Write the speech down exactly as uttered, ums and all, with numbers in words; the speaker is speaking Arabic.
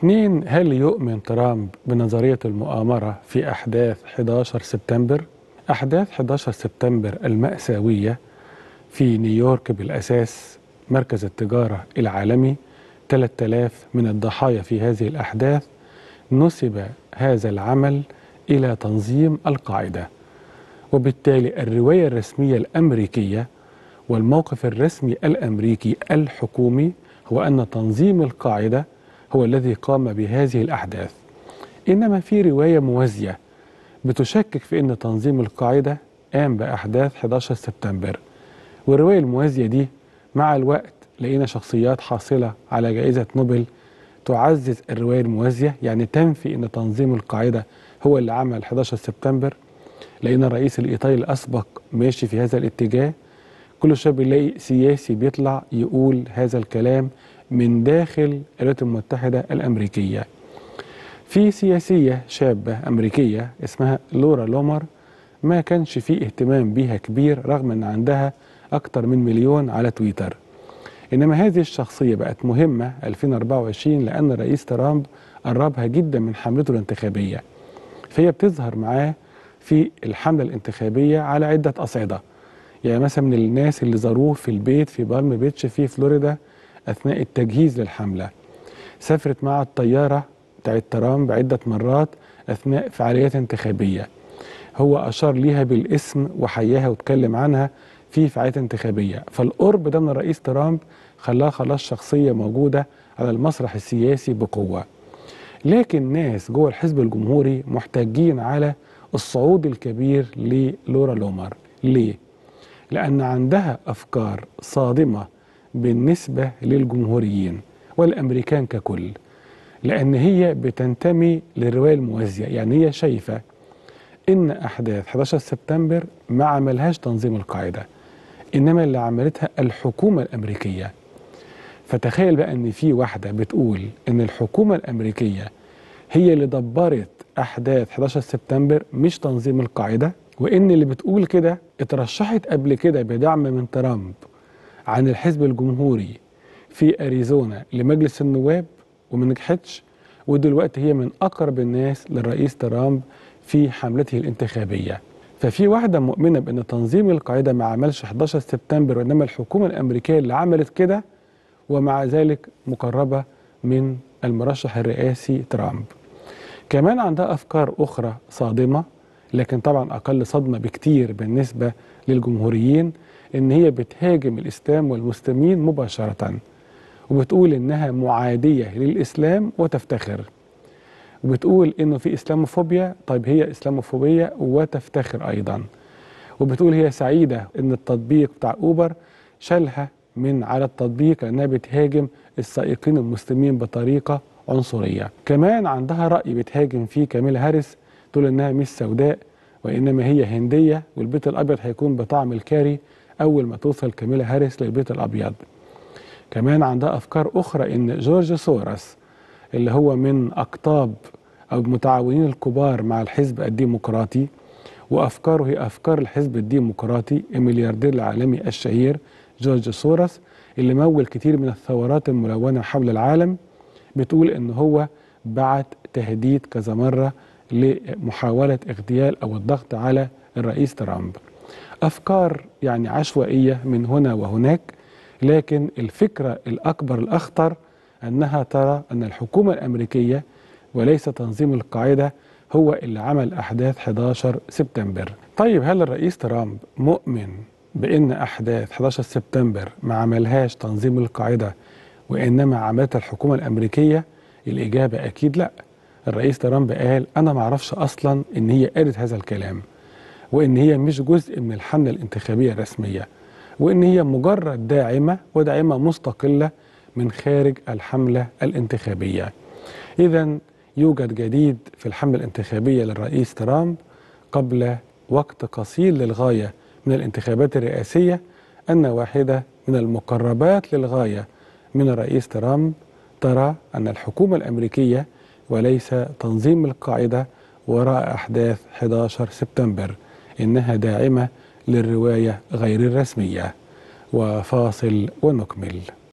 اتنين، هل يؤمن ترامب بنظرية المؤامرة في أحداث حداشر سبتمبر؟ أحداث حداشر سبتمبر المأساوية في نيويورك بالأساس مركز التجارة العالمي، ثلاثة آلاف من الضحايا في هذه الأحداث، نسب هذا العمل إلى تنظيم القاعدة. وبالتالي الرواية الرسمية الأمريكية والموقف الرسمي الأمريكي الحكومي هو أن تنظيم القاعدة هو الذي قام بهذه الأحداث. إنما في رواية موازية بتشكك في أن تنظيم القاعدة قام بأحداث حداشر سبتمبر، والرواية الموازية دي مع الوقت لقينا شخصيات حاصلة على جائزة نوبل تعزز الرواية الموازية، يعني تنفي أن تنظيم القاعدة هو اللي عمل حداشر سبتمبر. لقينا الرئيس الإيطالي الأسبق ماشي في هذا الاتجاه. كل شوية بنلاقي سياسي بيطلع يقول هذا الكلام من داخل الولايات المتحدة الأمريكية. في سياسية شابة أمريكية اسمها لورا لومر ما كانش فيه اهتمام بيها كبير رغم أن عندها أكتر من مليون على تويتر. إنما هذه الشخصية بقت مهمة ألفين وأربعة وعشرين لأن الرئيس ترامب قربها جدا من حملته الانتخابية، فهي بتظهر معاه في الحملة الانتخابية على عدة أصعدة. يعني مثلا من الناس اللي زاروه في البيت في بالم بيتش في فلوريدا أثناء التجهيز للحملة، سافرت مع الطيارة بتاعت ترامب عدة مرات أثناء فعاليات انتخابية، هو أشار ليها بالاسم وحياها واتكلم عنها في فعاليات انتخابية. فالقرب ده من الرئيس ترامب خلاها خلاص شخصية موجودة على المسرح السياسي بقوة. لكن ناس جوه الحزب الجمهوري محتاجين على الصعود الكبير للورا لومر. ليه؟ لأن عندها أفكار صادمة بالنسبة للجمهوريين والأمريكان ككل، لأن هي بتنتمي للرواية الموازية. يعني هي شايفة إن أحداث حداشر سبتمبر ما عملهاش تنظيم القاعدة، إنما اللي عملتها الحكومة الأمريكية. فتخيل بقى إن في واحدة بتقول إن الحكومة الأمريكية هي اللي دبرت أحداث حداشر سبتمبر مش تنظيم القاعدة، وإن اللي بتقول كده اترشحت قبل كده بدعم من ترامب عن الحزب الجمهوري في أريزونا لمجلس النواب وما نجحتش، ودلوقتي هي من أقرب الناس للرئيس ترامب في حملته الانتخابية. ففي واحدة مؤمنة بأن تنظيم القاعدة ما عملش حداشر سبتمبر وإنما الحكومة الأمريكية اللي عملت كده، ومع ذلك مقربة من المرشح الرئاسي ترامب. كمان عندها أفكار أخرى صادمة لكن طبعا أقل صدمة بكتير بالنسبة للجمهوريين، إن هي بتهاجم الإسلام والمسلمين مباشرة، وبتقول إنها معادية للإسلام وتفتخر، وبتقول إنه في إسلاموفوبيا. طيب هي إسلاموفوبية وتفتخر أيضا، وبتقول هي سعيدة إن التطبيق بتاع أوبر شالها من على التطبيق لأنها بتهاجم السائقين المسلمين بطريقة عنصرية. كمان عندها رأي بتهاجم فيه كاميلا هاريس، تقول إنها مش سوداء وإنما هي هندية، والبيت الأبيض هيكون بطعم الكاري أول ما توصل كاميلا هاريس للبيت الأبيض. كمان عندها أفكار أخرى إن جورج سوروس اللي هو من أقطاب أو المتعاونين الكبار مع الحزب الديمقراطي، وأفكاره هي أفكار الحزب الديمقراطي، الملياردير العالمي الشهير جورج سوروس اللي مول كتير من الثورات الملونة حول العالم، بتقول إن هو بعت تهديد كذا مرة لمحاولة اغتيال أو الضغط على الرئيس ترامب. أفكار يعني عشوائية من هنا وهناك، لكن الفكرة الأكبر الأخطر أنها ترى أن الحكومة الأمريكية وليس تنظيم القاعدة هو اللي عمل أحداث حداشر سبتمبر. طيب هل الرئيس ترامب مؤمن بأن أحداث حداشر سبتمبر ما عملهاش تنظيم القاعدة وإنما عملتها الحكومة الأمريكية؟ الإجابة أكيد لا. الرئيس ترامب قال أنا ما أعرفش أصلا إن هي قالت هذا الكلام، وإن هي مش جزء من الحملة الانتخابية الرسمية، وإن هي مجرد داعمة وداعمة مستقلة من خارج الحملة الانتخابية. إذن يوجد جديد في الحملة الانتخابية للرئيس ترامب قبل وقت قصير للغاية من الانتخابات الرئاسية، أن واحدة من المقربات للغاية من الرئيس ترامب ترى أن الحكومة الأمريكية وليس تنظيم القاعدة وراء أحداث حداشر سبتمبر، إنها داعمة للرواية غير الرسمية. وفاصل ونكمل.